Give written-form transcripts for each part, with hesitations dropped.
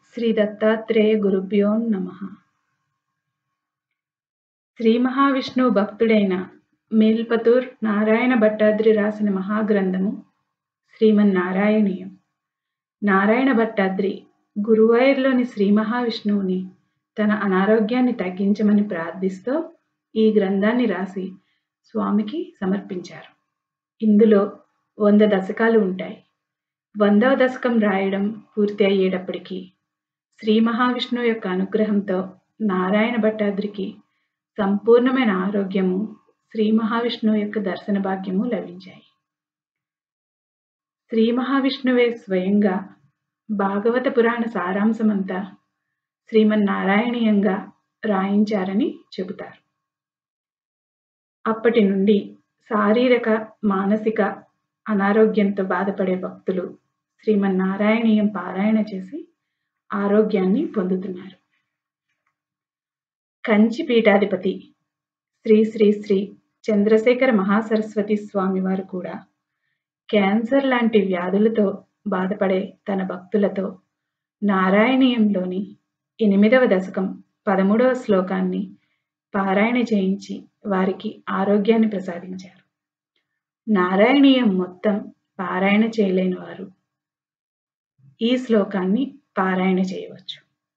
శ్రీ దత్తాత్రేయ గురుభ్యో నమః. శ్రీ మహావిష్ణువు భక్తుడైన మేల్పతూర్ నారాయణ భట్టాద్రి రాసిన మహాగ్రంథము శ్రీమన్నారాయణీయం. నారాయణ భట్టాద్రి గురువాయూర్లోని శ్రీ మహావిష్ణువుని తన అనారోగ్యాన్ని తగ్గించమని ప్రార్థిస్తూ ఈ గ్రంథాన్ని రాసి స్వామికి సమర్పించారు. ఇందులో 100 దశకాలు ఉంటాయి. 100వ దశకం రాయడం పూర్తి అయ్యేటప్పటికీ శ్రీ మహావిష్ణువు యొక్క అనుగ్రహంతో నారాయణ భట్టాద్రికి సంపూర్ణమైన ఆరోగ్యము, శ్రీ మహావిష్ణువు యొక్క దర్శన భాగ్యము లభించాయి. శ్రీ మహావిష్ణువే స్వయంగా భాగవత పురాణ సారాంశమంతా శ్రీమన్నారాయణీయంగా రాయించారని చెబుతారు. అప్పటి నుండి శారీరక, మానసిక అనారోగ్యంతో బాధపడే భక్తులు శ్రీమన్నారాయణీయం పారాయణ చేసి ఆరోగ్యాన్ని పొందుతున్నారు. కంచి పీఠాధిపతి శ్రీ శ్రీ శ్రీ చంద్రశేఖర మహాసరస్వతి స్వామి వారు కూడా క్యాన్సర్ లాంటి వ్యాధులతో బాధపడే తన భక్తులతో నారాయణీయంలోని 8వ దశకం 13వ శ్లోకాన్ని పారాయణ చేయించి వారికి ఆరోగ్యాన్ని ప్రసాదించారు. నారాయణీయం మొత్తం పారాయణ చేయలేని వారు ఈ శ్లోకాన్ని పారాయణ చేయవచ్చు.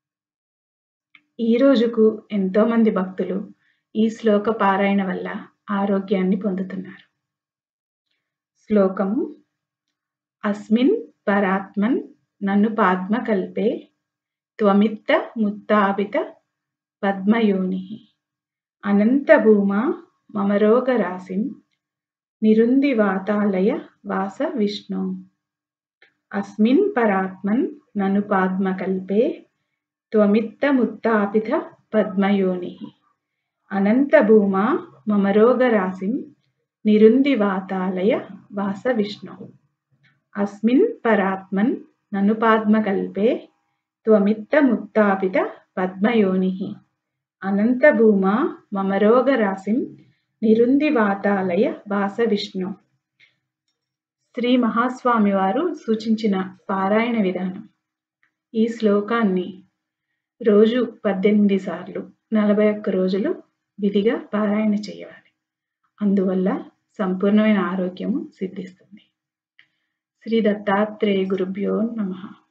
ఈ రోజుకు ఎంతో మంది భక్తులు ఈ శ్లోక పారాయణ వల్ల ఆరోగ్యాన్ని పొందుతున్నారు. శ్లోకము: అస్మిన్ పరాత్మన్ నన్ను పాద్మకల్పే త్వమిత్త ముత్తాపిత పద్మయోనిః అనంత భూమా మమ రోగ రాశిం నిరుంది వాతాలయ వాస విష్ణు. అస్మిన్ పరాత్మన్ నన్ను పాద్మకల్పే త్వమిత్త ముత్తాపిత పద్మయోనిః అనంత భూమా మమ రోగ రాశిం నిరుంది వాతాలయ వాస విష్ణు. అస్మిన్ పరాత్మన్ నన్ను పాద్మకల్పే త్వమిత్త ముత్తాపిత పద్మయోనిః అనంత భూమా మమ రోగ రాశిం నిరుంది వాతాలయ వాస విష్ణు. శ్రీ మహాస్వామి వారు సూచించిన పారాయణ విధానం: ఈ శ్లోకాన్ని రోజు 18 సార్లు 41 రోజులు విధిగా పారాయణ చేయాలి. అందువల్ల సంపూర్ణమైన ఆరోగ్యము సిద్ధిస్తుంది. శ్రీ దత్తాత్రేయ గురుభ్యో నమః.